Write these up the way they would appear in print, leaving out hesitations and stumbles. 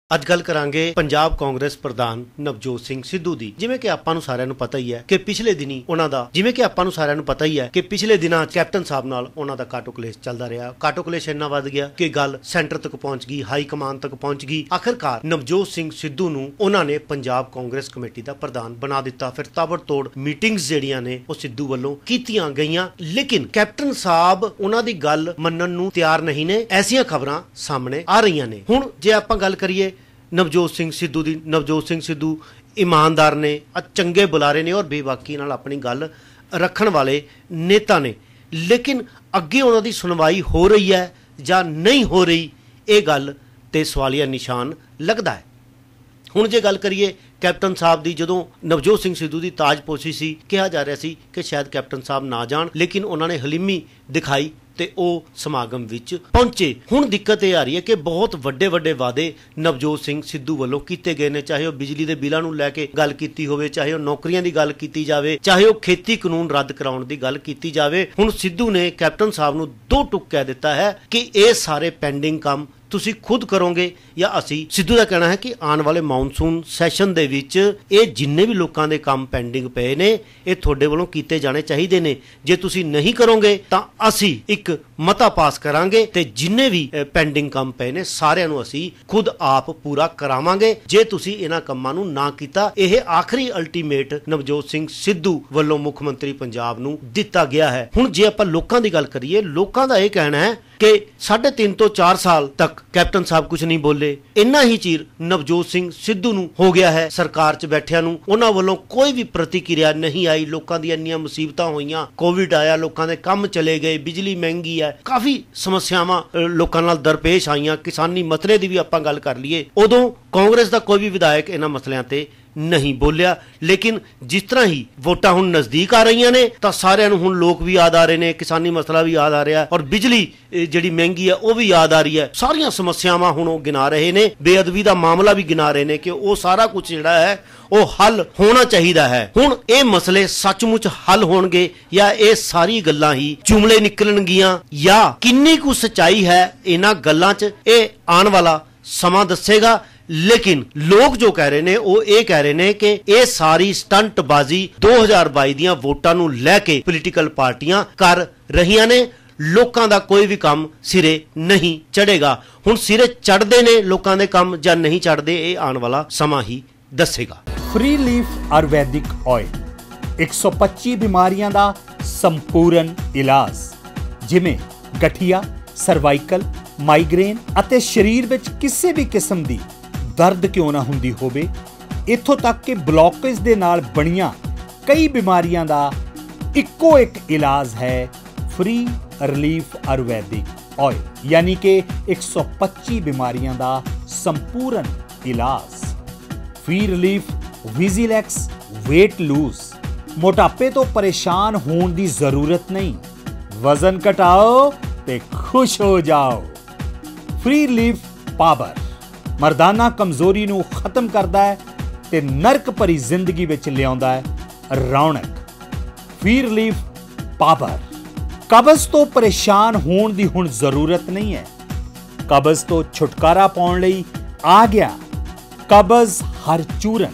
ਅੱਜ ਗੱਲ ਕਰਾਂਗੇ ਪੰਜਾਬ ਕਾਂਗਰਸ ਪ੍ਰਧਾਨ ਨਵਜੋਤ ਸਿੰਘ ਸਿੱਧੂ ਦੀ। ਜਿਵੇਂ ਕਿ ਆਪਾਂ ਨੂੰ ਸਾਰਿਆਂ ਨੂੰ ਪਤਾ ਹੀ ਹੈ ਕਿ ਪਿਛਲੇ ਦਿਨਾਂ ਕੈਪਟਨ ਸਾਹਿਬ ਨਾਲ ਉਹਨਾਂ ਦਾ ਕਾਟੋ ਕਲੇਸ਼ ਚੱਲਦਾ ਰਿਹਾ। ਕਾਟੋ ਕਲੇਸ਼ ਇੰਨਾ ਵੱਧ ਗਿਆ ਕਿ ਗੱਲ ਸੈਂਟਰ ਤੱਕ ਪਹੁੰਚ ਗਈ, ਹਾਈ ਕਮਾਨ ਤੱਕ ਪਹੁੰਚ ਗਈ। ਆਖਿਰਕਾਰ ਨਵਜੋਤ ਸਿੰਘ ਸਿੱਧੂ ਨੂੰ ਉਹਨਾਂ ਨੇ ਪੰਜਾਬ ਕਾਂਗਰਸ ਕਮੇਟੀ ਦਾ ਪ੍ਰਧਾਨ ਬਣਾ ਦਿੱਤਾ। ਫਿਰ ਤਾਬੜਤੋੜ ਮੀਟਿੰਗਸ ਜਿਹੜੀਆਂ ਨੇ ਉਹ ਸਿੱਧੂ ਵੱਲੋਂ ਕੀਤੀਆਂ ਗਈਆਂ, ਲੇਕਿਨ ਕੈਪਟਨ ਸਾਹਿਬ ਉਹਨਾਂ ਦੀ ਗੱਲ ਮੰਨਣ ਨੂੰ ਤਿਆਰ ਨਹੀਂ ਨੇ। ਐਸੀਆਂ ਖਬਰਾਂ ਸਾਹਮਣੇ ਆ ਰਹੀਆਂ ਨੇ। ਹੁਣ ਜੇ ਆਪਾਂ ਗੱਲ ਕਰੀਏ ਨਵਜੋਤ ਸਿੰਘ ਸਿੱਧੂ ਦੀ, ਨਵਜੋਤ ਸਿੰਘ ਸਿੱਧੂ ईमानदार ने, चंगे बुलारे ने और बेबाकी नाल अपनी गल रखण वाले नेता ने, लेकिन अगे उन्हां दी सुनवाई हो रही है जां नहीं हो रही, ये गल ते सवालिया निशान लगदा है। हुण जे गल करिए कैप्टन साहब की, जदों नवजोत सिंह सिद्धू की ताजपोशी सी, कहा जा रहा सी कि शायद कैप्टन साहब ना जाण, लेकिन उन्होंने हलीमी दिखाई ते ਉਹ ਸਮਾਗਮ ਵਿੱਚ ਪਹੁੰਚੇ। ਹੁਣ ਦਿੱਕਤ ਇਹ ਆ ਰਹੀ ਹੈ ਕਿ ਬਹੁਤ ਵੱਡੇ ਵੱਡੇ ਵਾਅਦੇ ਨਵਜੋਤ ਸਿੰਘ ਸਿੱਧੂ ਵੱਲੋਂ ਕੀਤੇ ਗਏ ਨੇ, ਚਾਹੇ ਉਹ ਬਿਜਲੀ ਦੇ ਬਿੱਲਾਂ ਨੂੰ ਲੈ ਕੇ ਗੱਲ ਕੀਤੀ ਹੋਵੇ, ਚਾਹੇ ਉਹ ਨੌਕਰੀਆਂ ਦੀ ਗੱਲ ਕੀਤੀ ਜਾਵੇ, ਚਾਹੇ ਉਹ ਖੇਤੀ ਕਾਨੂੰਨ ਰੱਦ ਕਰਾਉਣ ਦੀ ਗੱਲ ਕੀਤੀ ਜਾਵੇ। ਹੁਣ ਸਿੱਧੂ ਨੇ ਕੈਪਟਨ ਸਾਹਿਬ ਨੂੰ ਦੋ ਟੁਕ ਕਹਿ ਦਿੱਤਾ ਹੈ ਕਿ ਇਹ ਸਾਰੇ ਪੈਂਡਿੰਗ ਕੰਮ ਤੁਸੀਂ खुद करोगे या असी। सिद्धू का कहना है कि आने वाले मानसून सैशन दे विच ये जिन्ने भी लोगों के काम पेंडिंग पे ने ये तुहाडे वल्लों कीते जाने चाहिए ने। जे तुसी नहीं करोगे तो असी एक मता पास करांगे ते जिन्ने भी पेंडिंग काम पे ने सारियां नूं असी खुद आप पूरा करावांगे। जे तुसी इन्हां कम्मां नूं ना कीता, यह आखिरी अल्टीमेट नवजोत सिंह सिद्धू वल्लों मुख मंत्री पंजाब नूं दिता गया है। हुण जे आपां लोकां दी गल करिए, लोकां दा यह कहना है कि 3.5 तो 4 साल तक कैप्टन साहब कुछ नहीं बोले। इन्ना ही चीर नवजोत सिंह सिद्धू नूं हो गया है सरकार च बैठिया नूं, उन्हां वल्लों कोई भी प्रतिक्रिया नहीं आई। लोकां दी इन्नियां मुसीबतां होईयां, कोविड आया, लोकां दे काम चले गए, बिजली महंगी है, काफ़ी समस्यावां लोकां नाल दरपेश आईयां। किसानी मसले दी भी आपां गल कर लईए, उदों कांग्रेस दा कोई भी विधायक इन्हां मसलियां ते नहीं बोलिया। लेकिन जिस तरह ही वोटां हुण नज़दीक आ रही ने तो सारियां नूं हुण लोक भी याद आ रहे ने, किसानी मसला भी याद आ रहा है और बिजली जिहड़ी महंगी है वह भी याद आ रही है। सारियां समस्यावां हुण ओह गिना रहे ने, बेअदबी का मामला भी गिना रहे ने कि वह सारा कुछ जिहड़ा है वह हल होना चाहिए है। हुण ये मसले सचमुच हल होणगे या ये सारी गल्लां ही जुमले निकलणगियां या किन्नी कु सच्चाई है इन्हां गल्लां च, ये आने वाला समा दसेगा। लेकिन लोग जो कह रहे ने वो ये कह रहे ने कि ये सारी स्टंटबाजी 2022 दियां वोटां नूं लैके पोलीटिकल पार्टियां कर रहियां ने। लोकां दा कोई भी काम सिरे नहीं चढ़ेगा। हुण सिरे चढ़दे ने लोकां दे काम जां नहीं चढ़दे, ये आने वाला समा ही दसेगा। फ्री लीफ आयुर्वैदिक ऑयल 125 बीमारियां दा संपूर्ण इलाज, जिमें गठिया, सर्वाइकल, माइग्रेन अते शरीर विच किसी भी किस्म दी दर्द क्यों ना हुंदी होवे, इत्थों तक कि ब्लॉकेज दे नाल बणियां कई बीमारियां दा इक्को एक इलाज है फ्री रिलीफ आयुर्वैदिक ऑयल, यानी कि 125 बीमारियां दा संपूर्ण इलाज। फ्री रिलीफ विजिलैक्स वेट लूज, मोटापे तो परेशान होने की जरूरत नहीं, वजन घटाओ ते खुश हो जाओ। फ्री रिलीफ पावर मर्दाना कमजोरी नूं खत्म करदा है ते नरक भरी जिंदगी विच लियाउंदा है रौनक। फ्री रिलीफ पावर, कब्ज तो परेशान होने की हुण जरूरत नहीं है, कब्ज तो छुटकारा पाउण लई आ गया कब्ज हर चूरन।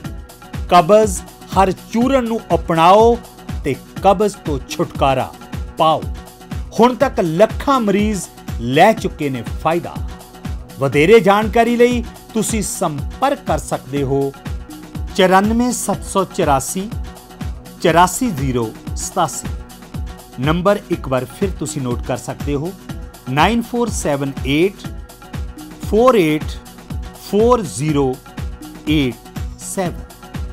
कब्ज हर चूरन नूं अपनाओ ते कब्ज तो छुटकारा पाओ। हुण तक लखां मरीज लै चुके ने फायदा। वधेरे जानकारी लई तुसी संपर्क कर सकते हो 94 784 84 087। नंबर एक बार फिर तुसी नोट कर सकते हो 9478 48 4087।